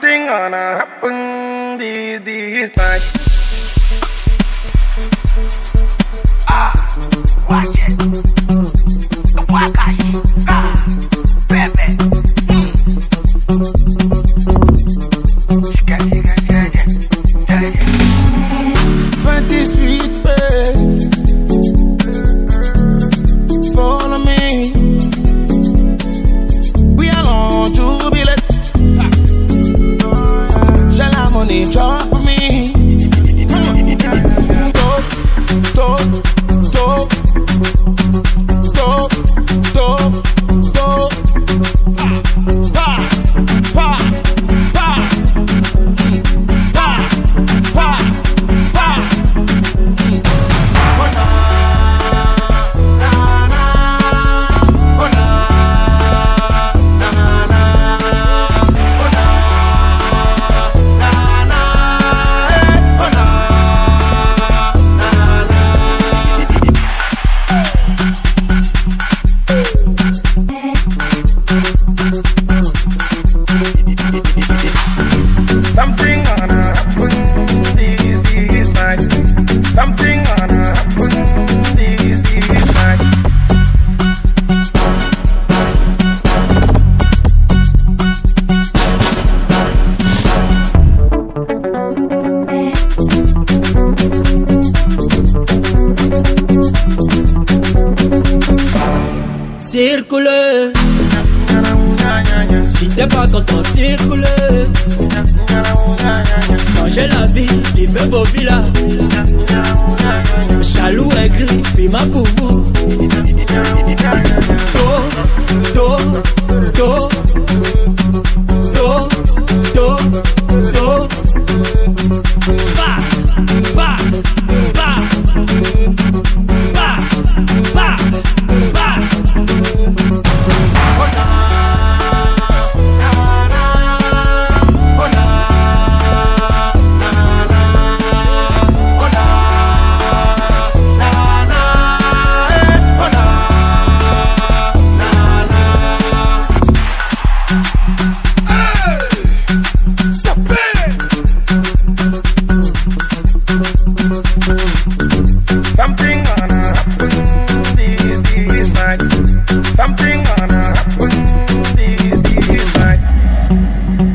Something gonna happen this night. Watch it. Wakashi. Pepe. Fancy sweet babe, follow me. We are on jubilate. Shall I money drop for me? Circule. Si t'es pas content, circule. Manger la vie, vivre beau villa. Jaloux aigri, puis ma pour vous. Something gonna happen this night.